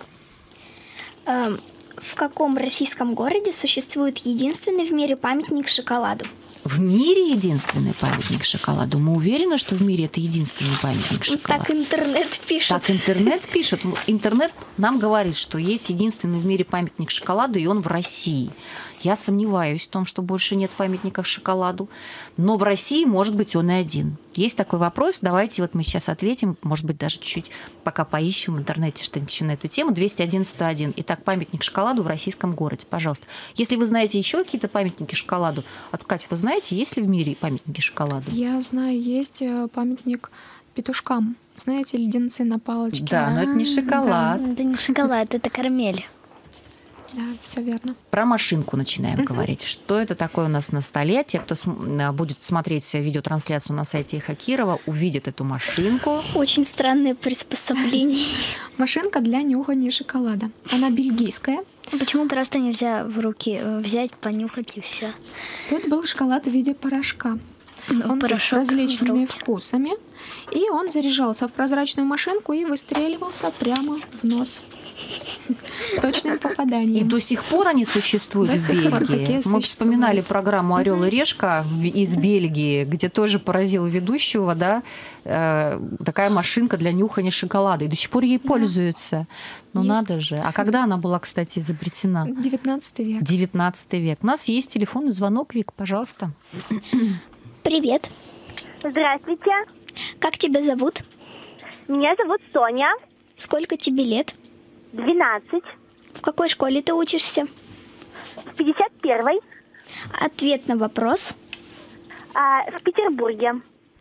В каком российском городе существует единственный в мире памятник шоколаду? В мире единственный памятник шоколаду? Мы уверены, что в мире это единственный памятник шоколаду? Так интернет пишет. Так интернет пишет. Интернет нам говорит, что есть единственный в мире памятник шоколаду, и он в России. Я сомневаюсь в том, что больше нет памятников шоколаду. Но в России, может быть, он и один. Есть такой вопрос. Давайте вот мы сейчас ответим. Может быть, даже чуть-чуть пока поищем в интернете что-нибудь еще на эту тему. 201-101. Итак, памятник шоколаду в российском городе. Пожалуйста. Если вы знаете еще какие-то памятники шоколаду, Катя, вы знаете, есть ли в мире памятники шоколаду? Я знаю, есть памятник петушкам. Знаете, леденцы на палочке. Да, но это не шоколад. Да. Это не шоколад, это карамель. Да, все верно. Про машинку начинаем говорить. Что это такое у нас на столе? Те, кто будет смотреть видеотрансляцию на сайте Эхо Кирова, увидят эту машинку. Очень странное приспособление. Машинка для нюхания шоколада. Она бельгийская. Почему просто нельзя в руки взять, понюхать и все? Тут был шоколад в виде порошка. Он был с порошок различными в руки. вкусами. И он заряжался в прозрачную машинку и выстреливался прямо в нос. Точным И попаданием. до сих пор они существуют До в сих пор такие Бельгии. Мы существуют. вспоминали программу «Орел и решка» из Бельгии, где тоже поразила ведущего, да, такая машинка для нюхания шоколада. И до сих пор ей пользуются. Ну Есть. надо же. А когда она была, кстати, изобретена? 19 век. 19 век. У нас есть телефонный звонок, Вик, пожалуйста. Привет. Здравствуйте. Как тебя зовут? Меня зовут Соня. Сколько тебе лет? 12. В какой школе ты учишься? В 51-й. Ответ на вопрос. В Петербурге.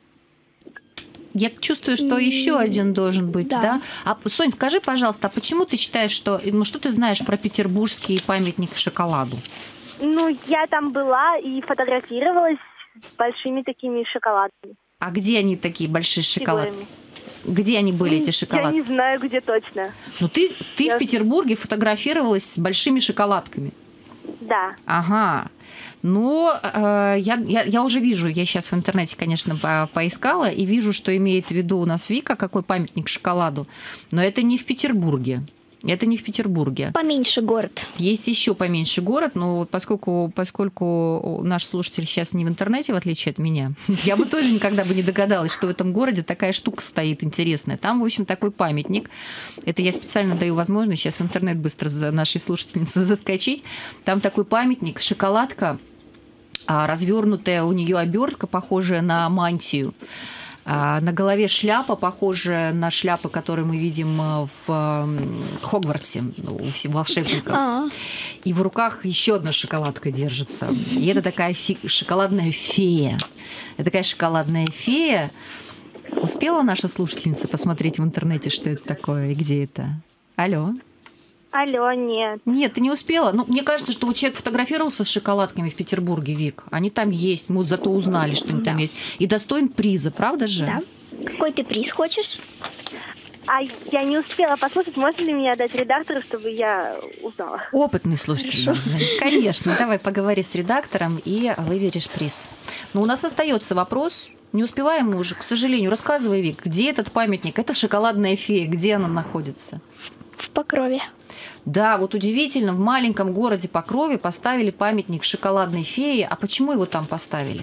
Я чувствую, что еще один должен быть, да? А, Сонь, скажи, пожалуйста, а почему ты считаешь, что ты знаешь про петербургский памятник шоколаду? Ну, я там была и фотографировалась с большими такими шоколадами. А где они такие большие шоколадки? Фигурами. Где они были, эти Я шоколадки? не знаю, где точно. Ну, ты в Петербурге фотографировалась с большими шоколадками. Да. Ага. Ну, я уже вижу, я сейчас в интернете, конечно, поискала, и вижу, что имеет в виду у нас Вика, какой памятник шоколаду. Но это не в Петербурге. Это не в Петербурге. Поменьше город. Есть еще поменьше город, но поскольку наш слушатель сейчас не в интернете, в отличие от меня, я бы тоже никогда бы не догадалась, что в этом городе такая штука стоит интересная. Там, в общем, такой памятник. Это я специально даю возможность сейчас в интернет быстро за нашей слушательницей заскочить. Там такой памятник, шоколадка, развернутая у нее обертка, похожая на мантию. На голове шляпа, похожая на шляпы, которые мы видим в Хогвартсе у волшебников. И в руках еще одна шоколадка держится. И это такая шоколадная фея. Это такая шоколадная фея. Успела наша слушательница посмотреть в интернете, что это такое и где это? Алло? Алло, нет. Нет, ты не успела. Ну, мне кажется, что вот человек фотографировался с шоколадками в Петербурге, Вик. Они там есть. Мы вот зато узнали, что они там есть. И достоин приза, правда же? Да. Какой ты приз хочешь? Я не успела послушать. Можно ли мне дать редактору, чтобы я узнала? Опытный слушатель нужен. Конечно. Давай поговори с редактором и выберешь приз. Но у нас остается вопрос. Не успеваем мы уже, к сожалению. Рассказывай, Вик, где этот памятник? Это шоколадная фея. Где она находится? В Покрове. Да, вот удивительно, в маленьком городе Покрове поставили памятник шоколадной фее. А почему его там поставили?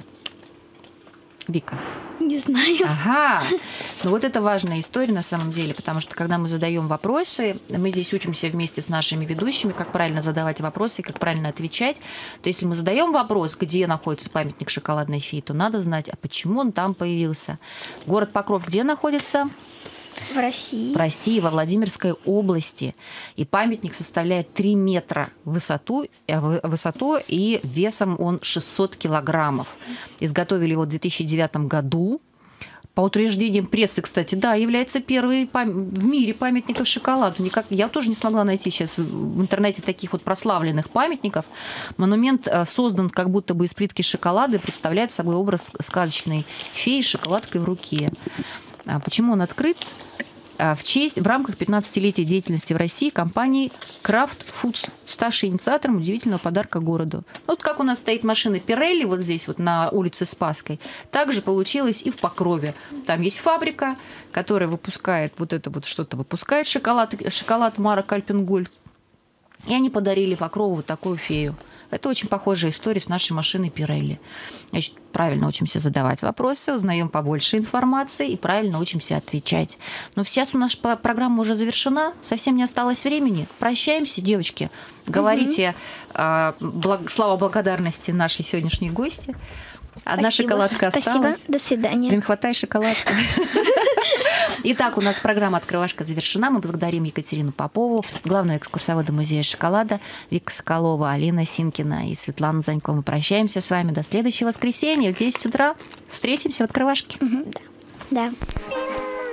Вика. Не знаю. Ага. Ну вот это важная история на самом деле, потому что когда мы задаем вопросы, мы здесь учимся вместе с нашими ведущими, как правильно задавать вопросы и как правильно отвечать. То если мы задаем вопрос, где находится памятник шоколадной феи, то надо знать, а почему он там появился. Город Покров где находится? В России. В России, во Владимирской области. И памятник составляет 3 метра в высоту и весом он 600 килограммов. Изготовили его в 2009 году. По утверждениям прессы, кстати, да, является первый в мире памятников шоколаду. Я тоже не смогла найти сейчас в интернете таких вот прославленных памятников. Монумент создан как будто бы из плитки шоколада и представляет собой образ сказочной феи с шоколадкой в руке. Почему он открыт? В рамках 15-летия деятельности в России компании Kraft Foods, ставшей инициатором удивительного подарка городу. Вот как у нас стоит машина Пирелли вот здесь, вот на улице Спасской, так же получилось и в Покрове. Там есть фабрика, которая выпускает вот это вот что-то, выпускает шоколад марок Альпенгольд. И они подарили Покрову вот такую фею. Это очень похожая история с нашей машиной Пирелли. Значит, правильно учимся задавать вопросы, узнаем побольше информации и правильно учимся отвечать. Но сейчас у нас программа уже завершена, совсем не осталось времени. Прощаемся, девочки. Говорите слова благодарности нашей сегодняшней гости. Одна шоколадка осталась. Спасибо, до свидания. Блин, хватай шоколадку. Итак, у нас программа «Открывашка» завершена. Мы благодарим Екатерину Попову, главную экскурсовода музея шоколада, Вика Соколова, Алина Синкина и Светлана Занько. Мы прощаемся с вами до следующего воскресенья в 10 утра. Встретимся в «Открывашке». Да.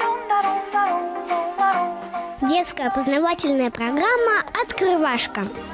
Детская познавательная программа «Открывашка».